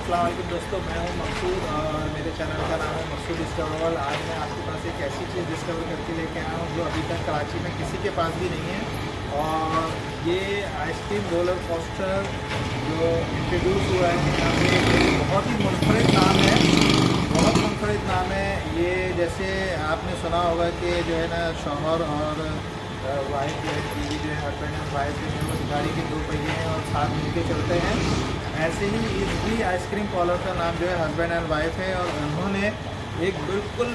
अस्सलाम वालेकुम दोस्तों, मैं हूं मकसूद और मेरे चैनल का नाम है मकसूद डिस्कवर। आज मैं आपके पास एक ऐसी चीज़ डिस्कवर करके लेके आया हूं जो अभी तक कराची में किसी के पास भी नहीं है। और ये आइसक्रीम रोलर कोस्टर जो इंट्रोड्यूस हुआ है यहाँ पे, बहुत ही मुनफरिद नाम है, बहुत मुनफरिद नाम है ये। जैसे आपने सुना होगा कि जो है ना शौहर और वाइफ जो है, बीवी जो है, हस्बैंड एंड वाइफ जो है वो गाड़ी के 2 पहिए हैं और साथ मिलके चलते हैं। ऐसे ही इस भी आइसक्रीम पार्लर का नाम जो है हस्बैंड एंड वाइफ है और उन्होंने एक बिल्कुल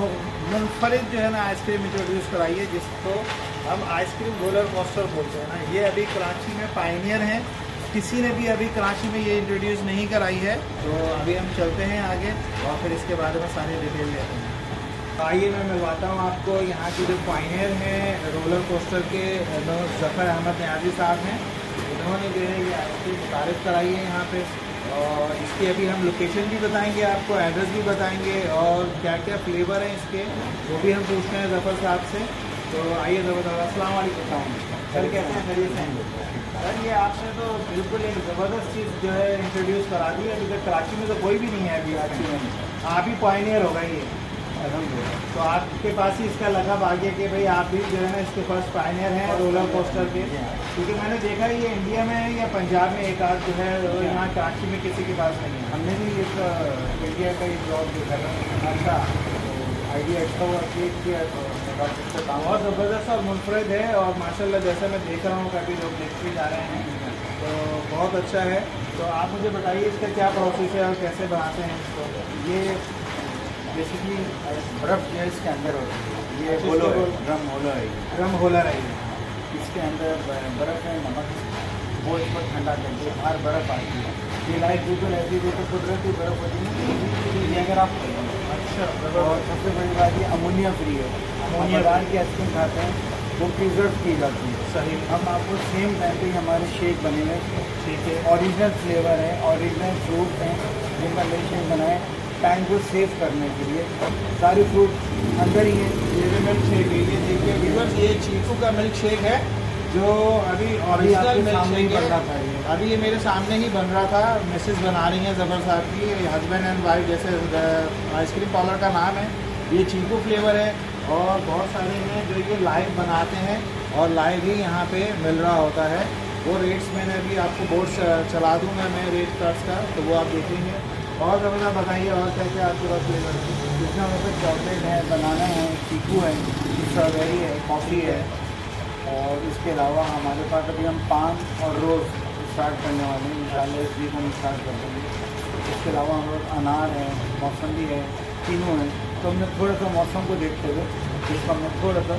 मुनफरिद जो है ना आइसक्रीम इंट्रोड्यूस कराई है जिसको हम आइसक्रीम रोलर कोस्टर बोलते हैं ना। ये अभी कराची में पायनियर हैं, किसी ने भी अभी कराची में ये इंट्रोड्यूस नहीं कराई है। तो अभी हम चलते हैं आगे और फिर इसके बारे में सारी डिटेल लेते हैं। आइए मैं मिलवाता हूँ आपको यहाँ के जो पायनियर हैं रोलर कोस्टर के, ज़फ़र अहमद न्याज़ी साहब हैं। इन्होंने जो है ये आइसक्रीम मुतारिफ़ कराई है यहाँ पे, और इसकी अभी हम लोकेशन भी बताएंगे आपको, एड्रेस भी बताएंगे और क्या क्या फ्लेवर हैं इसके वो भी हम पूछते हैं ज़फ़र साहब से। तो आइए ज़फ़र साहब, अस्सलाम वालेकुम सर, कैसे हैं? खैरियत हैं सर? ये आपने तो बिल्कुल एक ज़बरदस्त चीज़ जो है इंट्रोड्यूस करा दी है। अभी तक कराची में तो कोई भी नहीं है अभी कराची में, आप ही पायनियर हो गई है। तो आपके पास ही इसका लक़ब आ गया कि भाई आप भी जो है ना इसके फर्स्ट पायनियर हैं रोलर कोस्टर के। क्योंकि मैंने देखा ये इंडिया में है या पंजाब में एक आध जो है, यहाँ कराची में किसी के पास नहीं है। हमने भी एक इंडिया का ही जॉब देखा था। अच्छा, आइडिया अच्छा हुआ किया तो बहुत ज़बरदस्त और मुनफरिद है और माशाल्लाह जैसे मैं देख रहा हूँ काफ़ी लोग देखते जा रहे हैं, तो बहुत अच्छा है। तो आप मुझे बताइए इसका क्या प्रोसेस है और कैसे बनाते हैं इसको? ये बेसिकली बर्फ़ जो है इसके अंदर होती है। ये अच्छा, होलो है, इसको ड्रम होलो है। ड्रम होलर है ये। इसके अंदर बर्फ़ है, नमक, वो इसको ठंडा करके बाहर बर्फ़ आती है। ये लाइट बिल्कुल ऐसी जैसे कुदरती बर्फ़ होती है ना, ये अगर आप अच्छा, और सबसे बड़ी बात ये अमोनिया फ्री है। अमोनिया बाजार की आइसक्रीम खाते हैं वो प्रिजर्व की जाती है। सही, हम आपको सेम टाइम पे हमारे शेक बने हुए, ठीक है। ओरिजिनल फ्लेवर है, ओरिजिनल फ्रूट हैं जिनका मिल्क शेक बनाए टाइम को सेव करने के लिए। सारे फ्रूट अंदर ही हैं। ये भी मिल्क शेक है, ये देखिए व्यूअर्स, ये चीकू का मिल्क शेक है जो अभी ओरिजिनल मिल्क शेक है। अभी ये मेरे सामने ही बन रहा था, मिसेस बना रही हैं ज़फ़र साहब की, हस्बैंड एंड वाइफ जैसे आइसक्रीम पार्लर का नाम है। ये चीकू फ्लेवर है और बहुत सारे हैं जो ये लाइव बनाते हैं और लाइव ही यहाँ पे मिल रहा होता है। वो रेट्स मैंने अभी आपको बोर्ड चला दूँगा मैं रेट कार्ड्स का, तो वो आप देखेंगे। और ज़बरदस्त बताइए और क्या क्या आपके पास फ्लेवर है? जिसमें मतलब चॉकलेट है, बनाना है, चीकू है, स्ट्रॉबेरी है, कॉफ़ी है। और इसके अलावा हमारे पास अभी हम पान और रोज़ स्टार्ट करने वाले हैं। इंशाल्लाह इस वीक हम स्टार्ट कर देंगे। इसके अलावा हम लोग अनार है, मौसम्बी है, तीनों है। तो हमने थोड़ा सा मौसम को देखते हुए इसको हमने थोड़ा सा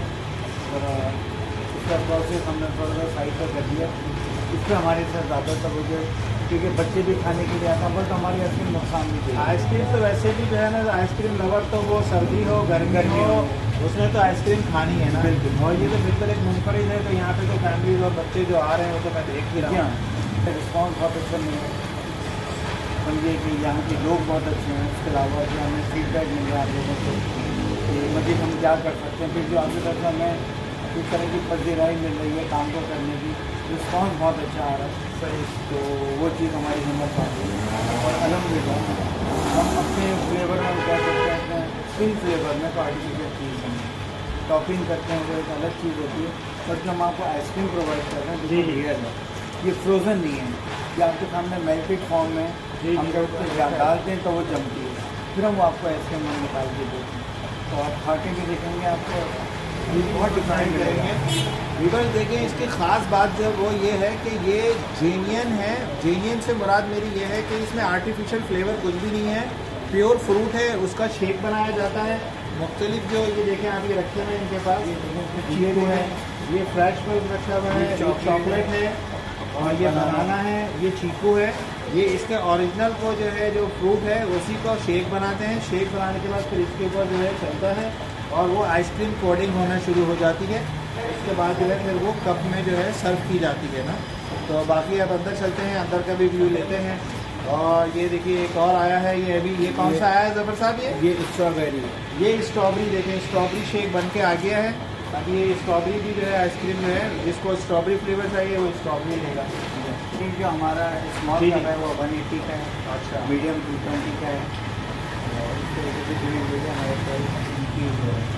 इसका प्रोसेस हमने थोड़ा सा साइड पर कर दिया। इससे हमारे साथ ज़्यादातर हो गए क्योंकि बच्चे भी खाने के लिए आता है, बट हमारी आइसक्रीम नुकसान नहीं देगी। आइसक्रीम तो वैसे भी जो है ना, आइसक्रीम लवर तो वो सर्दी हो गर्मी हो उसमें तो आइसक्रीम खानी है ना। बिल्कुल। और ये तो बिल्कुल एक मुनफरिद है। तो यहाँ पे तो फैमिलीज और बच्चे जो आ रहे हैं वो तो मैं देख ही रहा हूँ। रिस्पॉन्स बहुत अच्छा मिला, समझिए कि यहाँ के लोग बहुत अच्छे हैं। इसके अलावा जो हमें फीडबैक मिल रहा है आप लोगों से कि मज़ीद हम क्या कर सकते हैं। फिर जो आगे तक हमें इस तरह की पजीराई मिल रही है काम को करने की, रिस्पॉन्स बहुत अच्छा आ रहा है। सही, तो वो चीज़ हमारी हिम्मत आती है। और अल्हम्दुलिल्लाह हम अपने फ्लेवर में क्या करते हैं, अपने स्पिन फ्लेवर में तो आर्टिफिशियल चीज़ हैं टॉपिंग करते हैं, वो एक अलग चीज़ होती है। पर जो हम आपको आइसक्रीम प्रोवाइड करते हैं जी, जो रियल है, ये फ्रोज़न नहीं है, ये आपके सामने मेल्टेड फॉर्म में जी, हम जब उसको डालते हैं तो वो जमती है, फिर हम वो आपको आइसक्रीम में निकाल के देते हैं। तो आप खा के भी देखेंगे, आपको बहुत डिफरेंट करेंगे। व्यूअर्स देखें, इसकी ख़ास बात जो वो ये है कि ये जेन्युइन है। जेन्युइन से मुराद मेरी ये है कि इसमें आर्टिफिशियल फ्लेवर कुछ भी नहीं है, प्योर फ्रूट है, उसका शेक बनाया जाता है। मुख्तलिफ जो ये देखें आप ये रखे हुए हैं इनके पास, ये है, ये फ्रेश मिल्क रखा हुआ है, चॉकलेट है और ये बनाना है, ये चीकू है। ये इसके ओरिजिनल को जो है जो फ्रूट है उसी को शेक बनाते हैं। शेक बनाने के बाद फिर इसके ऊपर जो है चलता है और वो आइसक्रीम कोटिंग होना शुरू हो जाती है। उसके बाद जो है फिर वो कप में जो है सर्व की जाती है ना। तो बाकी अब अंदर चलते हैं, अंदर का भी व्यू लेते हैं। और ये देखिए एक और आया है, ये अभी ये कौन सा आया है ज़फ़र साहब? ये स्ट्रॉबेरी, ये स्ट्रॉबेरी देखें, स्ट्रॉबेरी शेक बन के आ गया है। अभी ये स्ट्रॉबेरी भी जो है आइसक्रीम जो है, जिसको स्ट्रॉबेरी फ्लेवर चाहिए वो स्ट्रॉबेरी लेगा। आइसक्रीम जो हमारा स्मॉल जी, कप है वो 180 का है, अच्छा मीडियम 220 का है, और इस तरीके से जो भी हमारे पास इनकी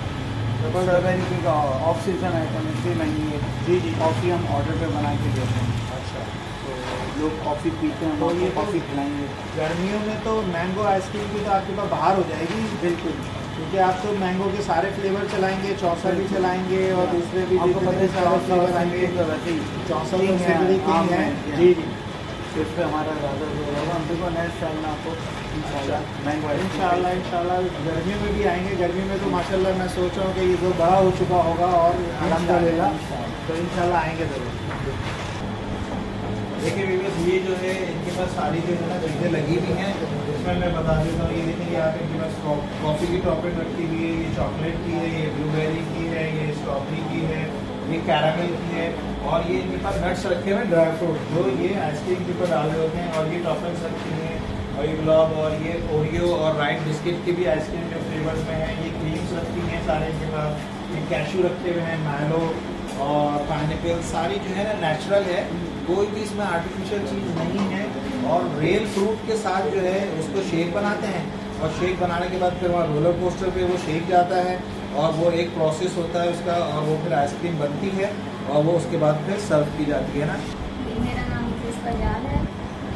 स्ट्रॉबेरी की ऑफ सीजन आइटम इतनी महंगी है। जी जी। कॉफ़ी हम ऑर्डर पे बना के देते हैं, अच्छा, तो लोग कॉफ़ी पीते हैं, तो तो ये ये कॉफ़ी खिलाएंगे। गर्मियों में तो मैंगो आइसक्रीम की तो आपके पास बाहर हो जाएगी, बिल्कुल, क्योंकि आप तो मैंगो के सारे फ्लेवर चलाएंगे, चौसा भी चलाएंगे और दूसरे भी आपको जितने पता भी है सारे फ्लेवर फ्लेवर आएंगे। तो वैसे ही चौसा किंग सबसे बड़ी आम किंग है। है। जी जी, तो इस पर हमारा ज़्यादा जोर होगा। हम देखो नेक्स्ट टाइम में आपको इंशाल्लाह मैंगो इंशाल्लाह इंशाल्लाह गर्मियों में भी आएंगे। गर्मी में तो माशाल्लाह मैं सोच रहा हूँ कि ये जो बड़ा हो चुका होगा और अल्हम्दुलिल्लाह तो इंशाल्लाह आएंगे ज़रूर। देखिए व्यूअर्स, ये जो है इनके पास सारी जो है ना चीज़ें लगी हुई हैं, इसमें मैं बता देता हूँ। ये देखिए यहाँ पे इनके पास कॉफ़ी की टॉपिंग रखी हुई है, ये चॉकलेट की है, ये ब्लूबेरी की है, ये स्ट्रॉबेरी की है, ये कैरामल की है, और ये इनके पास नट्स रखे हुए हैं, ड्राई फ्रूट जो ये आइसक्रीम के ऊपर डाल रहे होते हैं, और ये टॉपिंग्स रखी हैं, और ये गुलाब, और ये ओरियो और राइट बिस्किट की भी आइसक्रीम जो फ्लेवर्स में है, ये क्रीम्स रखी हैं सारे इनके पास, ये कैशू रखे हुए हैं, मैलो और पाइनएप्पल, सारी जो है ना नेचुरल है, कोई भी इसमें आर्टिफिशियल चीज़ नहीं है। और रियल फ्रूट के साथ जो है उसको शेक बनाते हैं, और शेक बनाने के बाद फिर वहाँ रोलर कोस्टर पे वो शेक जाता है, और वो एक प्रोसेस होता है उसका, और वो फिर आइसक्रीम बनती है, और वो उसके बाद फिर सर्व की जाती है ना। मेरा नाम मुकेश परियाल है,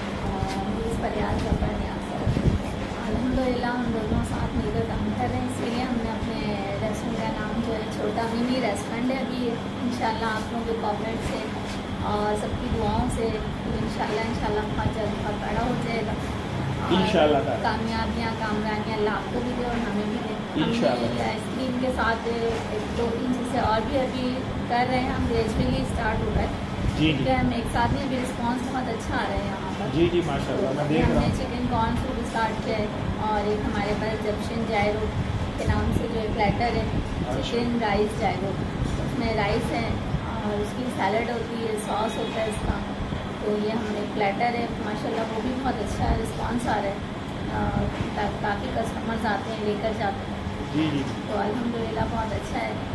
मुकेश परियाल जफर न्याज है। अल्हम्दुलिल्लाह हम दोनों साथ मिलकर काम कर रहे हैं, इसलिए हमने अपने रेस्टोरेंट का नाम जो है छोटा मिनी रेस्टोरेंट है। अभी इंशाल्लाह आप लोगों के कोऑपरेट से और सबकी दुआओं से इंशाल्लाह बहुत जल्द बहुत बड़ा हो जाएगा। इंशाल्लाह ताला। कामयाबियाँ कामरानियाँ अल्लाह आपको भी दे और हमें भी दे। इंशाल्लाह। हमने आइसक्रीम के साथ 2-3 चीज़ें और भी अभी कर रहे हैं, हम ग्रेजुअली स्टार्ट हो रहा है। जी ठीक है, हम एक साथ नहीं, अभी रिस्पॉन्स बहुत अच्छा आ रहा है यहाँ पर। जी जी, माशाल्लाह मैं देख रहा हमने हूँ। चिकन कॉर्न सूप स्टार्ट किया है, और एक हमारे पास जप्शन जायरो के नाम से जो एक प्लेटर है, चिकन राइस जायरो, उसमें राइस है और उसकी सैलड होती है, सॉस होता है इसका। तो ये हमने प्लेटर है, माशाल्लाह वो भी बहुत अच्छा रिस्पॉन्स आ रहा है, काफ़ी कस्टमर्स आते हैं लेकर जाते हैं, जी जी। तो अल्हम्दुलिल्लाह बहुत अच्छा है।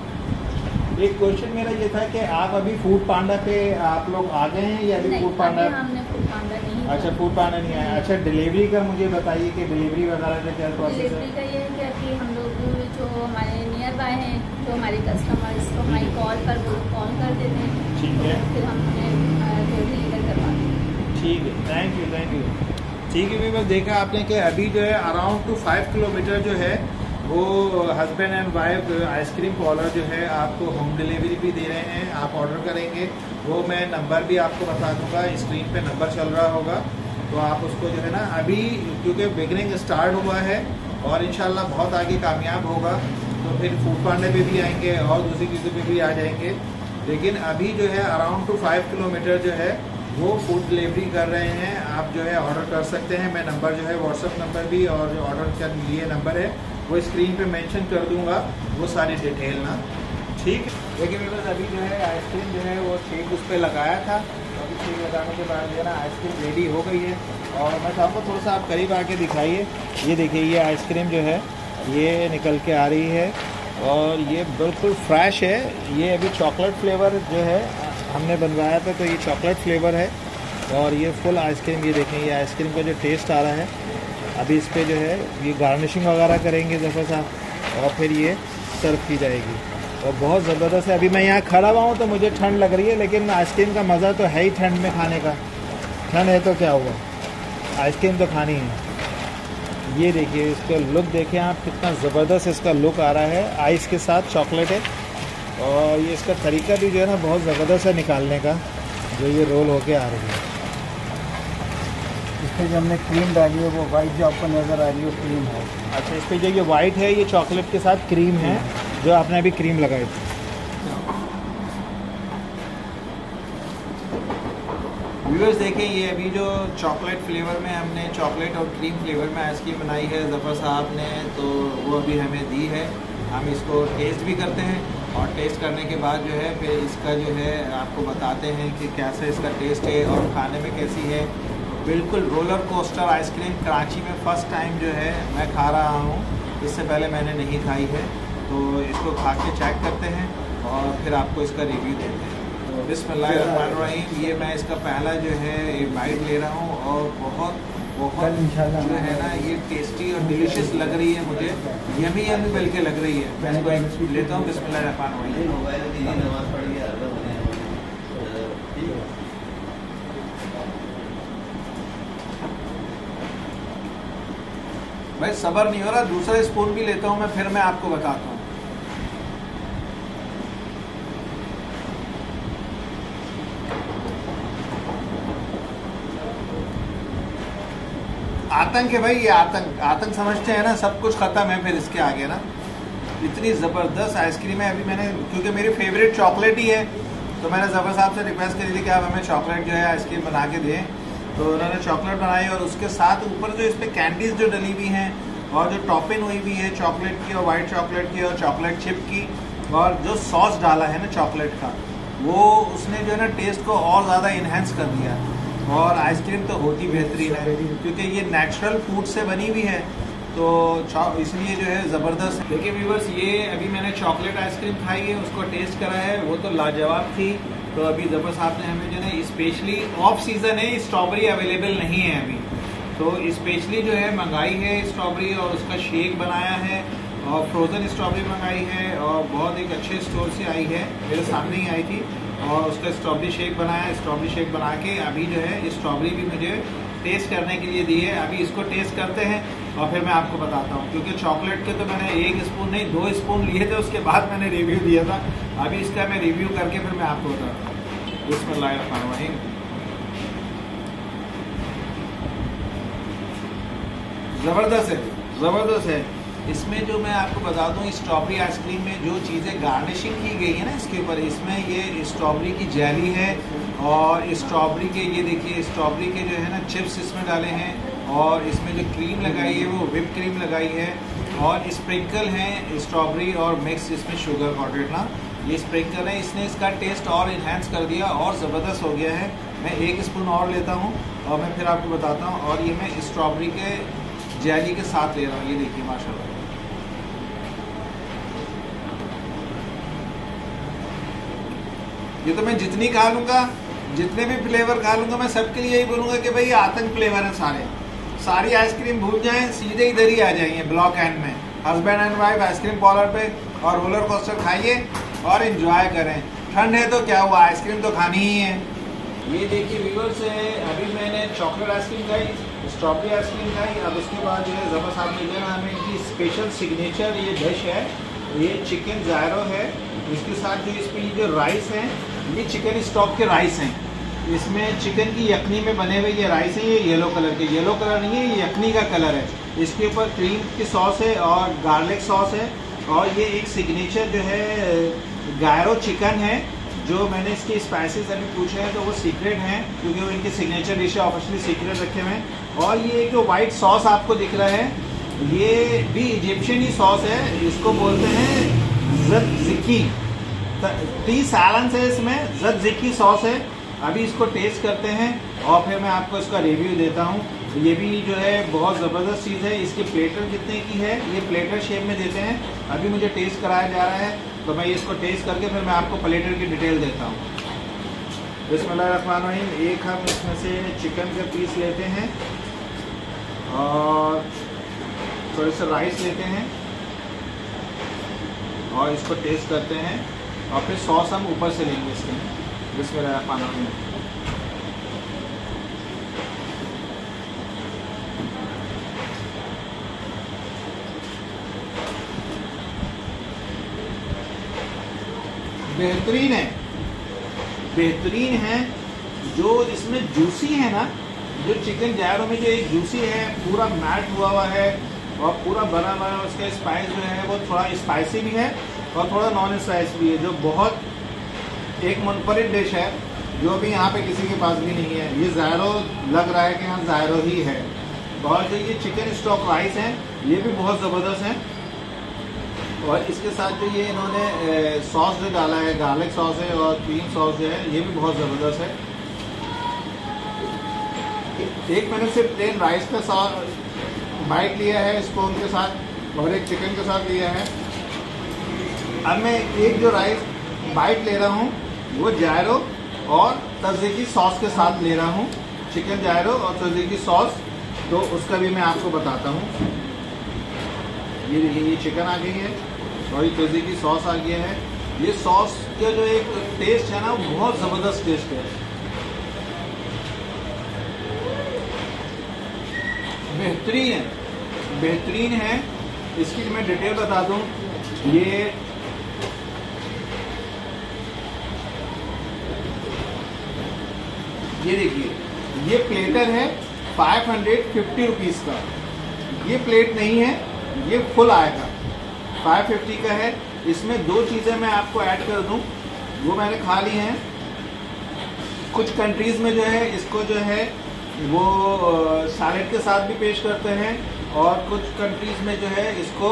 एक क्वेश्चन मेरा ये था कि आप अभी फूड पांडा पे आप लोग आ गए हैं या अभी नहीं, फूड पांडा? अभी हमने फूड पांडा नहीं अच्छा, किया। फूड पांडा नहीं आया। अच्छा, डिलीवरी का मुझे बताइए कि डिलीवरी वगैरह का क्या प्रोसेस डिलीवरी है? का ये है कि अभी हम लोग जो हमारे नियर बाय हैं, जो हमारे कस्टमर्स को हमारी कॉल पर वो कॉल कर देते हैं, ठीक है, फिर हम उन्हें जो डिलीवर करवाते हैं। ठीक है, थैंक यू थैंक यू। ठीक है, भी बस देखा आपने कि अभी जो है अराउंड टू 5 किलोमीटर जो है वो husband and wife ice cream parlour जो है आपको होम डिलीवरी भी दे रहे हैं। आप ऑर्डर करेंगे, वो मैं नंबर भी आपको बता दूंगा, स्क्रीन पे नंबर चल रहा होगा, तो आप उसको जो है ना अभी, क्योंकि बिगनिंग स्टार्ट हुआ है और इंशाल्लाह बहुत आगे कामयाब होगा, तो फिर फूड पांडे पे भी आएंगे और दूसरी चीज़ों पे भी आ जाएंगे। लेकिन अभी जो है अराउंड टू 5 किलोमीटर जो है वो फूड डिलीवरी कर रहे हैं। आप जो है ऑर्डर कर सकते हैं। मैं नंबर जो है व्हाट्सअप नंबर भी और जो ऑर्डर का लिए नंबर है वो स्क्रीन पे मेंशन कर दूंगा, वो सारी डिटेल ना। ठीक है, लेकिन मेरे पास अभी जो है आइसक्रीम जो है वो शेक उस पर लगाया था, तो अभी शेक लगाने के बाद जो है ना आइसक्रीम रेडी हो गई है। और मैं चाहूँगा थोड़ा सा आप करीब आके दिखाइए। ये देखिए, ये आइसक्रीम जो है ये निकल के आ रही है और ये बिल्कुल फ्रेश है। ये अभी चॉकलेट फ्लेवर जो है हमने बनवाया था, तो ये चॉकलेट फ्लेवर है और ये फुल आइसक्रीम। ये देखें, ये आइसक्रीम का जो टेस्ट आ रहा है। अभी इस पे जो है ये गार्निशिंग वगैरह करेंगे ज़फ़र साहब और फिर ये सर्व की जाएगी और बहुत ज़बरदस्त है। अभी मैं यहाँ खड़ा हुआ हूँ तो मुझे ठंड लग रही है, लेकिन आइसक्रीम का मज़ा तो है ही ठंड में खाने का। ठंड है तो क्या हुआ, आइसक्रीम तो खानी है। ये देखिए, इसका लुक देखें आप, कितना ज़बरदस्त इसका लुक आ रहा है। आइस के साथ चॉकलेट है और ये इसका तरीका भी जो है ना बहुत ज़बरदस्त है निकालने का, जो ये रोल होके आ रही है। इस पर जो हमने क्रीम डाली है वो वाइट जो आपको नज़र आ रही है क्रीम है। अच्छा, इस पे जो ये वाइट है ये चॉकलेट के साथ क्रीम है, जो आपने अभी क्रीम लगाई थी। व्यूअर्स देखें, ये अभी जो चॉकलेट फ्लेवर में हमने चॉकलेट और क्रीम फ्लेवर में आइसक्रीम बनाई है ज़फ़र साहब ने, तो वो अभी हमें दी है। हम इसको टेस्ट भी करते हैं और टेस्ट करने के बाद जो है फिर इसका जो है आपको बताते हैं कि कैसा इसका टेस्ट है और खाने में कैसी है। बिल्कुल रोलर कोस्टर आइसक्रीम कराची में फ़र्स्ट टाइम जो है मैं खा रहा हूँ, इससे पहले मैंने नहीं खाई है। तो इसको खा के चेक करते हैं और फिर आपको इसका रिव्यू देते हैं। तो बिस्मिल्लाहिर्रहमानिर्रहीम। ये मैं इसका पहला जो है बाइट ले रहा हूँ और बहुत बहुत जो है ना ये टेस्टी और डिलीशियस लग रही है मुझे, यमी यमी बल्कि लग रही है। मैं इसको लेता हूँ। बिस्मिल्लाहिर्रहमानिर्रहीम। भाई सब्र नहीं हो रहा, दूसरा स्पून भी लेता हूँ मैं, फिर मैं आपको बताता हूँ। आतंक है भाई, ये आतंक समझते हैं ना, सब कुछ खत्म है फिर इसके आगे ना। इतनी ज़बरदस्त आइसक्रीम है। अभी मैंने, क्योंकि मेरी फेवरेट चॉकलेट ही है, तो मैंने ज़फर साहब से रिक्वेस्ट करी थी कि आप हमें चॉकलेट जो है आइसक्रीम बना के दें। तो उन्होंने चॉकलेट बनाई और उसके साथ ऊपर जो इस पर कैंडीज़ जो डली हुई हैं और जो टॉपिंग हुई हुई है चॉकलेट की और वाइट चॉकलेट की और चॉकलेट चिप की, और जो सॉस डाला है ना चॉकलेट का, वो उसने जो है ना टेस्ट को और ज़्यादा इन्हेंस कर दिया। और आइसक्रीम तो होती बेहतरीन है क्योंकि ये नेचुरल फूड से बनी हुई है, तो इसलिए जो है ज़बरदस्त। देखिए व्यूअर्स, ये अभी मैंने चॉकलेट आइसक्रीम खाई है, उसको टेस्ट करा है, वो तो लाजवाब थी। तो अभी ज़फर साहब ने हमें जो है स्पेशली ऑफ सीज़न है, स्ट्रॉबेरी अवेलेबल नहीं है अभी, तो स्पेशली जो है मंगाई है स्ट्रॉबेरी और उसका शेक बनाया है और फ्रोज़न स्ट्रॉबेरी मंगाई है और बहुत एक अच्छे स्टोर से आई है, मेरे सामने ही आई थी, और उसका स्ट्रॉबेरी शेक बनाया। स्ट्रॉबेरी शेक बना के अभी जो है स्ट्रॉबेरी भी मुझे टेस्ट करने के लिए दी है। अभी इसको टेस्ट करते हैं और फिर मैं आपको बताता हूँ, क्योंकि चॉकलेट के तो मैंने 1 स्पून नहीं 2 स्पून लिए थे, उसके बाद मैंने रिव्यू दिया था। अभी इसका मैं रिव्यू करके फिर मैं आपको बताता हूँ। बिस्मिल्लाहिर्रहमानिर्रहीम। ज़बरदस्त है, ज़बरदस्त है। इसमें जो मैं आपको बता दूं, स्ट्रॉबेरी आइसक्रीम में जो चीज़ें गार्निशिंग की गई है ना इसके ऊपर, इसमें ये स्ट्रॉबेरी की जेली है और स्ट्रॉबेरी के, ये देखिए स्ट्रॉबेरी के जो है ना चिप्स इसमें डाले हैं, और इसमें जो क्रीम लगाई है वो व्हिप क्रीम लगाई है, और स्प्रिंकल हैं स्ट्रॉबेरी और मिक्स इसमें शुगर पाउडर ना, ये स्प्रिंकल है। इसने इसका टेस्ट और इन्हेंस कर दिया और ज़बरदस्त हो गया है। मैं 1 स्पून और लेता हूँ और मैं फिर आपको बताता हूँ। और ये मैं स्ट्रॉबेरी के जेली के साथ ले रहा हूँ, ये देखिए माशाल्लाह। ये तो मैं जितनी खा लूँगा, जितने भी फ्लेवर खा लूँगा, मैं सबके लिए यही बोलूँगा कि भाई आतंक फ्लेवर है सारे। सारी आइसक्रीम भूल जाएं, सीधे इधर ही आ जाएंगे ब्लॉक एंड में, husband and wife ice cream parlour पे, और रोलर कोस्टर खाइए और एंजॉय करें। ठंड है तो क्या हुआ, आइसक्रीम तो खानी ही है। ये देखिए व्यूअर्स, अभी मैंने चॉकलेट आइसक्रीम खाई, स्ट्रॉबेरी आइसक्रीम खाई, अब उसके बाद जो है ज़फर साहब ने जो है हमें इनकी स्पेशल सिग्नेचर ये डिश है, ये चिकन ज़ायरो है। इसके साथ जो इसमें जो राइस हैं, ये चिकन स्टॉक के राइस हैं। इसमें चिकन की यखनी में बने हुए ये राइस हैं, ये येलो कलर के, येलो कलर नहीं है, ये यखनी का कलर है। इसके ऊपर क्रीम की सॉस है और गार्लिक सॉस है, और ये एक सिग्नेचर जो है गायरो चिकन है। जो मैंने इसकी स्पाइसेस अभी पूछे हैं तो वो सीक्रेट हैं, क्योंकि वो इनकी सिग्नेचर डिश है, ऑफिशियली सीक्रेट रखे हुए हैं। और ये जो वाइट सॉस आपको दिख रहा है, ये भी इजिप्शियन ही सॉस है, इसको बोलते हैं ज़त्ज़िकी। 30 सैलेंस है इसमें, ज़त्ज़िकी सॉस है। अभी इसको टेस्ट करते हैं और फिर मैं आपको इसका रिव्यू देता हूँ। ये भी जो है बहुत ज़बरदस्त चीज़ है। इसके प्लेटर जितने की है, ये प्लेटर शेप में देते हैं। अभी मुझे टेस्ट कराया जा रहा है, तो मैं इसको टेस्ट करके फिर मैं आपको प्लेटर की डिटेल देता हूँ। बिस्मिल्लाहिर्रहमानिर्रहीम। एक हम इसमें से चिकन के पीस लेते हैं और थोड़े से राइस लेते हैं और इसको टेस्ट करते हैं, और फिर सॉस हम ऊपर से लेंगे इसके। बिस्मिल्लाहिर्रहमानिर्रहीम। बेहतरीन है, बेहतरीन है। जो इसमें जूसी है ना, जो चिकन ज़ायरो में जो एक जूसी है, पूरा मैट हुआ है और पूरा बना बना, उसका स्पाइस जो है वो थोड़ा स्पाइसी भी है और थोड़ा नॉन स्पाइसी भी है, जो बहुत एक मुनफरिद डिश है, जो भी यहाँ पे किसी के पास भी नहीं है। ये ज़ायरो लग रहा है कि हाँ ज़ायरो ही है। और जो ये चिकन स्टॉक राइस हैं, ये भी बहुत ज़बरदस्त हैं। और इसके साथ जो ये इन्होंने सॉस जो डाला है, गार्लिक सॉस है और क्रीम सॉस जो है, ये भी बहुत ज़बरदस्त है। एक मैंने सिर्फ प्लेन राइस का बाइट लिया है स्पून के साथ, और एक चिकन के साथ लिया है। अब मैं एक जो राइस बाइट ले रहा हूँ, वो जायरो और तज़ीकी सॉस के साथ ले रहा हूँ। चिकन जायरो और तज़ीकी सॉस, तो उसका भी मैं आपको बताता हूँ। ये देखिए, ये चिकन आ गई है और ये तज़ीकी सॉस आ गया है। ये सॉस का जो एक टेस्ट है ना, वो बहुत ज़बरदस्त टेस्ट है, बेहतरीन है, बेहतरीन है। इसकी मैं डिटेल बता दूं, ये देखिए, ये प्लेटर है 550 रुपीज़ का। ये प्लेट नहीं है, ये फुल आएगा, 550 का है। इसमें दो चीज़ें मैं आपको ऐड कर दूं, वो मैंने खा ली हैं। कुछ कंट्रीज़ में जो है इसको जो है वो सैलेड के साथ भी पेश करते हैं, और कुछ कंट्रीज़ में जो है इसको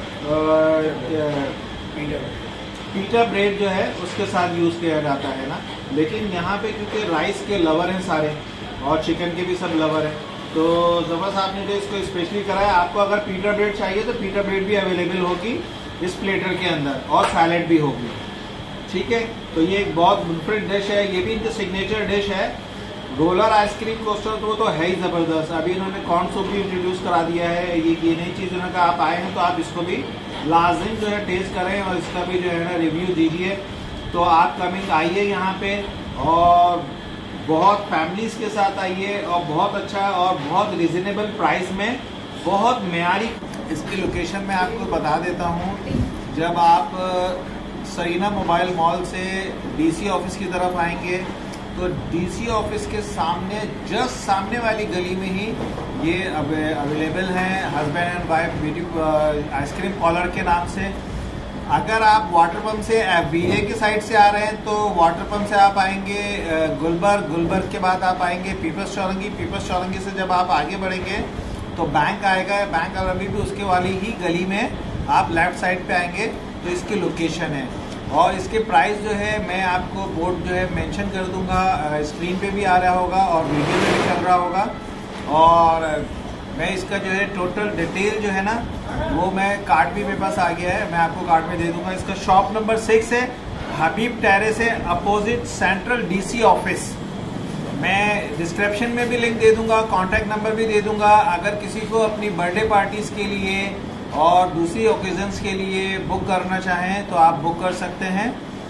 पीटा ब्रेड जो है उसके साथ यूज़ किया जाता है ना। लेकिन यहाँ पे क्योंकि राइस के लवर हैं सारे, और चिकन के भी सब लवर हैं, तो ज़बर साहब ने जो इसको स्पेशली कराया। आपको अगर पीटा ब्रेड चाहिए तो पीटा ब्रेड भी अवेलेबल होगी इस प्लेटर के अंदर, और सैलेड भी होगी, ठीक है। तो ये एक बहुत डिफरेंट डिश है, ये भी इनका सिग्नेचर डिश है। रोलर आइसक्रीम कोस्टर तो वो तो है ही ज़बरदस्त। अभी इन्होंने कॉर्न सूप भी इंट्रोड्यूस करा दिया है। ये नई चीज़ उन्होंने कहा, आप आए हैं तो आप इसको भी लाजिम जो है टेस्ट करें और इसका भी जो है ना रिव्यू दीजिए। तो आप कमिंग आइए यहाँ पे, और बहुत फैमिलीज़ के साथ आइए, और बहुत अच्छा और बहुत रिजनेबल प्राइस में, बहुत मेयारी। इसकी लोकेशन मैं आपको बता देता हूँ। जब आप सरीना मोबाइल मॉल से डीसी ऑफिस की तरफ आएंगे तो डीसी ऑफिस के सामने, जस्ट सामने वाली गली में ही ये अवेलेबल हैं husband and wife beauty ice cream parlour के नाम से। अगर आप वाटर पंप से वीए की साइड से आ रहे हैं तो वाटर पंप से आप आएंगे गुलबर्ग के बाद आप आएंगे पीपल्स चौरंगी से जब आप आगे बढ़ेंगे तो बैंक आएगा, बैंक अभी भी उसके वाली ही गली में आप लेफ्ट साइड पे आएंगे तो इसकी लोकेशन है। और इसके प्राइस जो है मैं आपको बोर्ड जो है मेंशन कर दूंगा, स्क्रीन पे भी आ रहा होगा और वीडियो में भी चल रहा होगा। और मैं इसका जो है टोटल डिटेल जो है ना, वो मैं कार्ड भी मेरे पास आ गया है, मैं आपको कार्ड में दे दूंगा। इसका शॉप नंबर 6 है, हबीब टेरेस है, अपोजिट सेंट्रल डीसी ऑफिस। मैं डिस्क्रिप्शन में भी लिंक दे दूंगा, कॉन्टैक्ट नंबर भी दे दूंगा। अगर किसी को अपनी बर्थडे पार्टीज के लिए और दूसरी ओकेजन्स के लिए बुक करना चाहें तो आप बुक कर सकते हैं।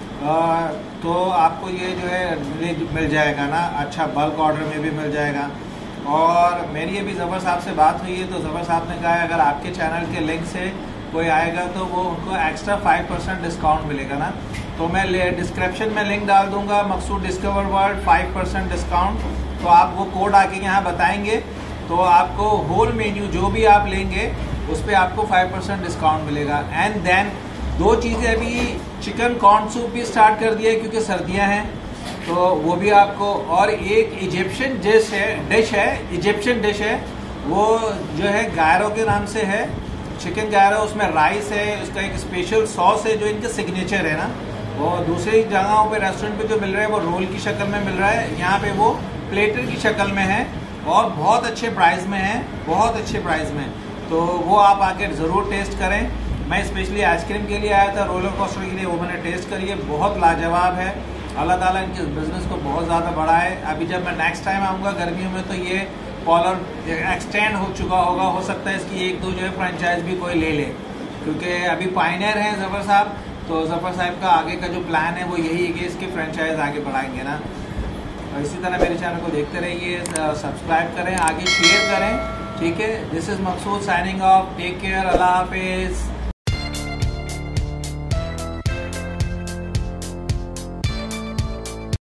तो आपको ये जो है मिल जाएगा ना, अच्छा बल्क ऑर्डर में भी मिल जाएगा। और मेरी अभी ज़बर साहब से बात हुई है तो ज़बर साहब ने कहा है अगर आपके चैनल के लिंक से कोई आएगा तो वो उनको एक्स्ट्रा 5% डिस्काउंट मिलेगा ना। तो मैं डिस्क्रिप्शन में लिंक डाल दूंगा, मकसूद डिस्कवर वर्ल्ड 5% डिस्काउंट। तो आप वो कोड आके यहाँ बताएंगे तो आपको होल मेन्यू जो भी आप लेंगे उस पर आपको 5% डिस्काउंट मिलेगा। एंड देन दो चीज़ें, अभी चिकन कॉर्न सूप भी स्टार्ट कर दिया है क्योंकि सर्दियाँ हैं, तो वो भी आपको। और एक इजिप्शियन इजिप्शियन डिश है, वो जो है गायरो के नाम से है, चिकन गायरो। उसमें राइस है, उसका एक स्पेशल सॉस है जो इनका सिग्नेचर है ना। वो दूसरी जगहों पे रेस्टोरेंट पे जो मिल रहा है वो रोल की शक्ल में मिल रहा है, यहाँ पे वो प्लेटर की शक्ल में है और बहुत अच्छे प्राइस में है, बहुत अच्छे प्राइस में। तो वो आप आके ज़रूर टेस्ट करें। मैं स्पेशली आइसक्रीम के लिए आया था, रोलर कोस्टर के लिए, वो मैंने टेस्ट करी है, बहुत लाजवाब है। अल्लाह ताला इनके बिज़नेस को बहुत ज़्यादा बढ़ाए। अभी जब मैं नेक्स्ट टाइम आऊँगा गर्मियों में तो ये पार्लर एक्सटेंड हो चुका होगा, हो सकता है इसकी एक दो जो है फ्रेंचाइज भी कोई ले ले, क्योंकि अभी पायनियर हैं ज़फर साहब। तो ज़फर साहब का आगे का जो प्लान है वो यही है कि इसकी फ्रेंचाइज आगे बढ़ाएंगे ना। और इसी तरह मेरे चैनल को देखते रहिए, सब्सक्राइब करें, आगे शेयर करें, ठीक है। This is Maqsood signing off, take care, अल्लाह हाफिज़।